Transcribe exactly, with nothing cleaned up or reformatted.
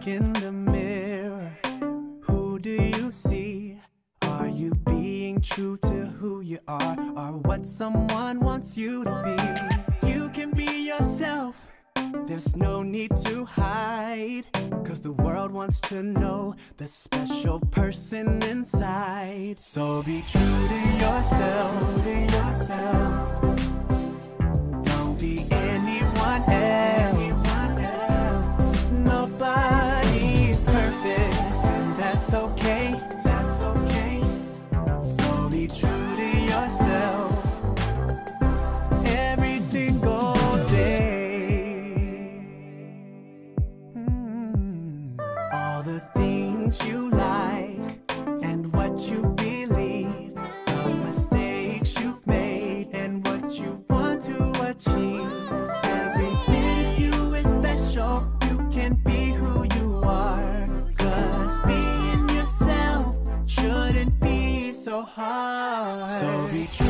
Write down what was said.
look in the mirror, who do you see? Are you being true to who you are, or what someone wants you to be? You can be yourself, there's no need to hide, 'cause the world wants to know the special person inside. So be true to yourself, to yourself. Don't be anyone else. Nobody's perfect, and that's okay, that's okay. So be true to yourself every single day. Mm. All the things you like and what you believe, the mistakes you've made and what you want to achieve. Every bit of you is special. You can be who you are, 'cause being yourself shouldn't be so hard. So be true